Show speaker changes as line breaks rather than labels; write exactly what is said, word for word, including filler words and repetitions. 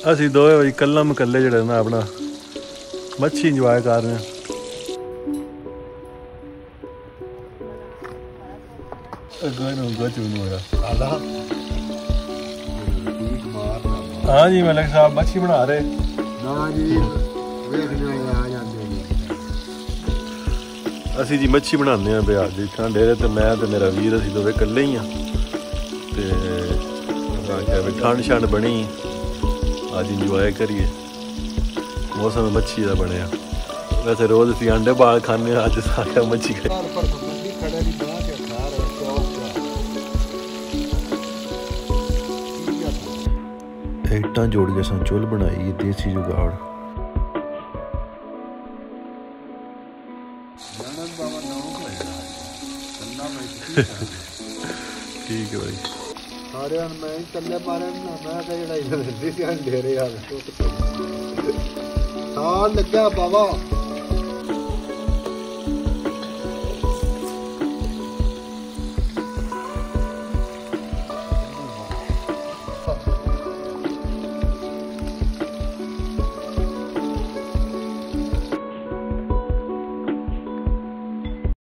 ਅਸੀਂ ਦੋਵੇਂ ਬਈ ਕੱਲਮ ਕੱਲੇ ਜਿਹੜੇ ਨਾ ਆਪਣਾ ਮੱਛੀ ਇੰਜੋਏ ਕਰ ਰਹੇ ਹਾਂ। ਅੱਗੋਂ ਨੂੰ ਗੱਚ ਨੂੰ ਹੋਇਆ ਆਲਾ। हाँ जी मलिक साहब मच्छी बना रहे ना जी आ जाते ਅਸੀਂ ਜੀ ਮੱਛੀ ਬਣਾਉਂਦੇ ਹਾਂ ਬਿਆਰ ਦੀ ਠੰਡੇ ਤੇ ਮੈਂ ਤੇ ਮੇਰਾ ਵੀਰ ਅਸੀਂ ਦੋਵੇਂ ਇਕੱਲੇ ਹੀ ਹਾਂ ਤੇ ਆਖਿਆ ਵੀ ਠੰਡ ਛੰਡ ਬਣੀ ਅੱਜ ਇੰਜੋਏ ਕਰੀਏ ਮੌਸਮ ਮੱਛੀ ਦਾ ਬਣਿਆ। ਵੈਸੇ ਰੋਜ਼ ਅਸੀਂ ਅੰਡੇ ਬਾਲ ਖਾਂਦੇ ਹਾਂ ਅੱਜ ਸਾਰਿਆ ਮੱਛੀ ਖਾਈ। ਇੱਟਾਂ ਜੋੜ ਕੇ ਸਾਂ ਚੁੱਲ੍ਹ ਬਣਾਈ ਦੇਸੀ ਜੁਗਾੜ। ठीक है भाई सारे मैं चले मारे ना मैं तो लड़ाई लड़ती सी अंधेरे यार साल लग्या बाबा।